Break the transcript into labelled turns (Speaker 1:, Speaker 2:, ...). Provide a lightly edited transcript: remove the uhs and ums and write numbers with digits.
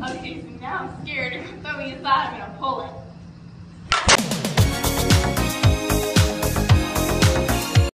Speaker 1: Okay, so now I'm scared. If you throw me inside, I'm gonna pull it.